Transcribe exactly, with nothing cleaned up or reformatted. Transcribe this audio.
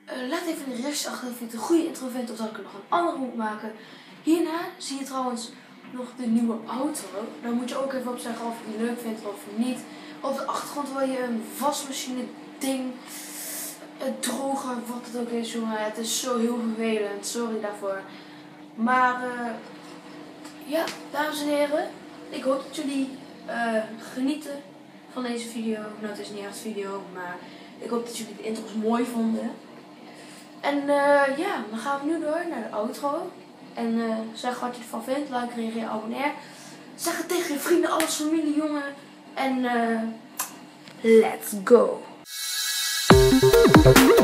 Uh, laat even in de reacties achter of je het een goede intro vindt of dat ik er nog een andere moet maken. Hierna zie je trouwens nog de nieuwe outro. Dan moet je ook even op zeggen of je die leuk vindt of niet. Op de achtergrond wil je een wasmachine ding, een droger, wat het ook is, jongen. Het is zo heel vervelend, sorry daarvoor. Maar uh, ja, dames en heren, ik hoop dat jullie uh, genieten van deze video. Nou, het is niet echt een video, maar ik hoop dat jullie de intro's mooi vonden. En uh, ja, dan gaan we nu door naar de outro. En uh, zeg wat je ervan vindt, like, reageer, abonneer. Zeg het tegen je vrienden, alles familie, jongen. En uh, let's go!